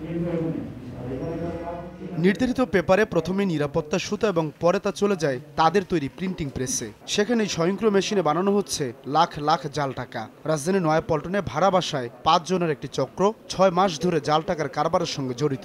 নির্ধারিত পেপারে প্রথমে নিরাপত্তা সুতা এবং পরে তা চলে যায় তাদের তৈরি প্রিন্টিং প্রেসে। সেখানেই স্বয়ংক্রিয় মেশিনে বানানো হচ্ছে লাখ লাখ জাল টাকা। রাজধানী নয়াপল্টনে ভাড়া বাসায় 5 জনের একটি চক্র 6 মাস ধরে জাল টাকার কারবারের সঙ্গে জড়িত।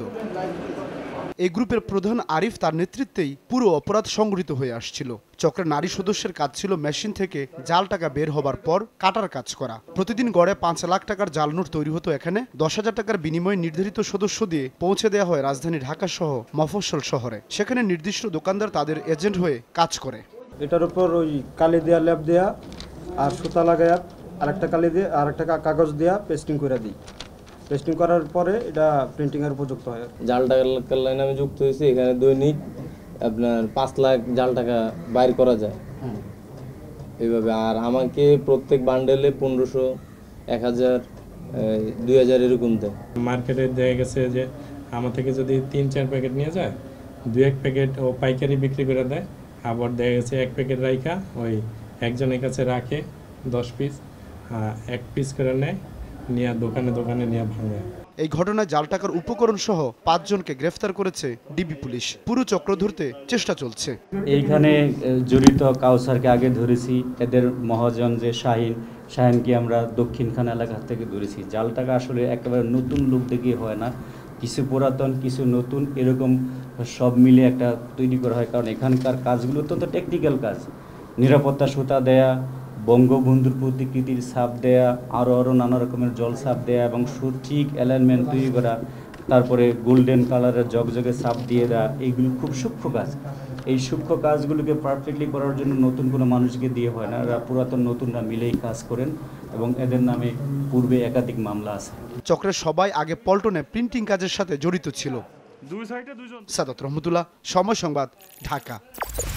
এই গ্রুপের প্রধান আরিফ তার নেতৃত্বেই পুরো অপরাধ সংগঠিত হয়ে আসছিল। চক্রের নারী সদস্যের কাজ ছিল মেশিন থেকে জাল টাকা বের হবার পর কাটার কাজ করা। প্রতিদিন গড়ে 5 লাখ টাকার জাল নোট তৈরি হতো এখানে। 10,000 টাকার বিনিময়ে নির্ধারিত সদস্য দিয়ে পৌঁছে দেওয়া হয় রাজধানী ঢাকা সহ মফস্বল শহরে। সেখানে নির্দিষ্ট দোকানদার তাদের এজেন্ট হয়ে কাজ করে। এটার উপর ওই কালি দেয়া, লেপ দেয়া আর সুতা লাগায়া আরেকটা কালি দিয়ে আরেকটা কাগজ দেয়া পেস্টিং করে দিই। পেস্টিং করার পরে এটা প্রিন্টিং এর উপযুক্ত হয়। জাল টাকার লাইনে আমি যুক্ত হয়েছি। এখানে দৈনিক আপনার 5 লাখ জাল টাকা বাইর করা যায় এইভাবে। আর আমাকে প্রত্যেক বান্ডেলে 1500, 1000, 2000 এরকম দেয়। মার্কেটে দেখা গেছে যে আমার থেকে যদি 3-4 প্যাকেট নিয়ে যায়, 2-1 প্যাকেট ও পাইকারি বিক্রি করে দেয়। আবার দেখা গেছে 1 প্যাকেট রাইখা ওই একজনের কাছে রাখে 10 পিস, 1 পিস করে নেয়, নিয়ে দোকানে নিয়ে ভাঙে। এই ঘটনায় জাল টাকার উপকরণ সহ 5 জনকে গ্রেফতার করেছে ডিবি পুলিশ। পুরো চক্র ধরতে চেষ্টা চলছে। এইখানে জড়িত কাউসারকে আগে ধরেছি, এদের মহাজন যে শাহিনকে আমরা দক্ষিণখান এলাকা থেকে ধরেছি। জাল টাকা আসলে একেবারে নতুন লোক দেখিয়ে হয় না, কিছু পুরাতন কিছু নতুন এরকম সব মিলে একটা তৈরি করা হয়। কারণ এখানকার কাজগুলো অত্যন্ত টেকনিক্যাল কাজ। নিরাপত্তা সুতা দেয়া, বঙ্গবন্ধুর প্রতিকৃতির ছাপ দেয়া, আরও নানা রকমের জল ছাপ দেয়া এবং সঠিক অ্যালাইনমেন্ট তৈরি করা, তারপরে গোল্ডেন কালারের জগজগে ছাপ দিয়ে দেওয়া, এইগুলো খুব সূক্ষ্ম কাজ। এই সূক্ষ্ম কাজগুলোকে পারফেক্টলি করার জন্য নতুন কোনো মানুষকে দিয়ে হয় না, এরা পুরাতন নতুনরা মিলেই কাজ করেন এবং এদের নামে পূর্বে একাধিক মামলা আছে। চক্রের সবাই আগে পল্টনে প্রিন্টিং কাজের সাথে জড়িত ছিল। সাদাত রহমতুল্লাহ, সময় সংবাদ, ঢাকা।